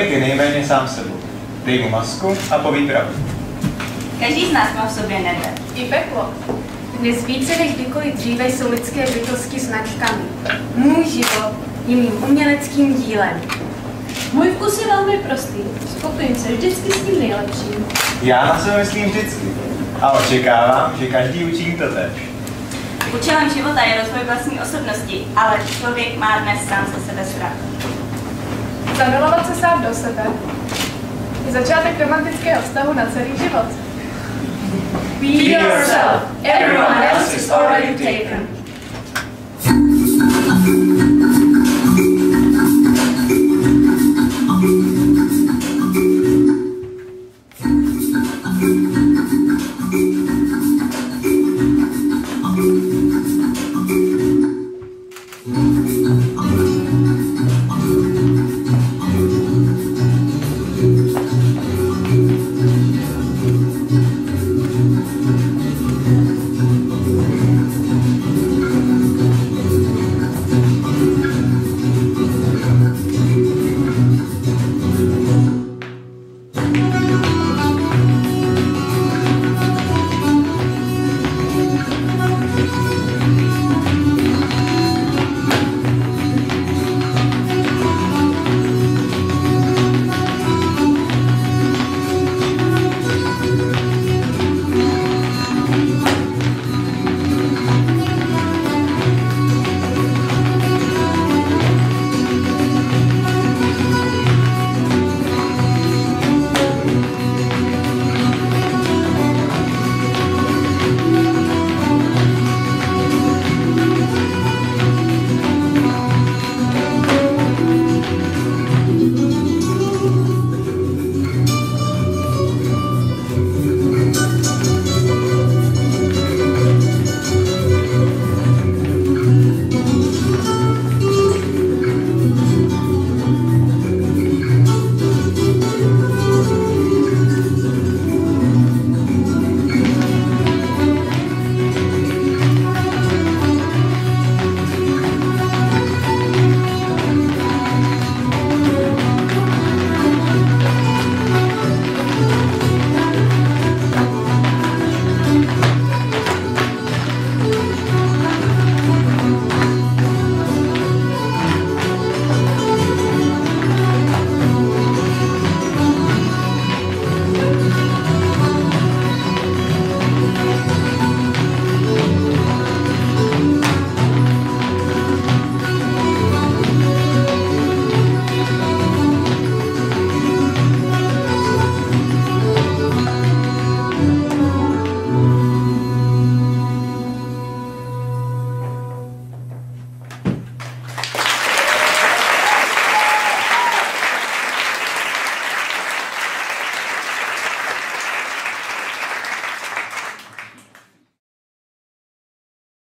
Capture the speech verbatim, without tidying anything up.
Člověk je nejméně sám sebou. Dej mu masku a poví pravdu. Každý z nás má v sobě nebe. I peklo. Dnes více než kdykoliv dříve jsou lidské bytosti značkami. Můj život je mým uměleckým dílem. Můj vkus je velmi prostý. Spokojím se vždycky s tím nejlepším. Já na sebe myslím vždycky. A očekávám, že každý učí totéž. Účelem života je rozvoj vlastní osobnosti, ale člověk má dnes sám ze sebe strach. Zamilovat se sám do sebe je začátek romantického vztahu na celý život. Be yourself. Everyone else is already taken.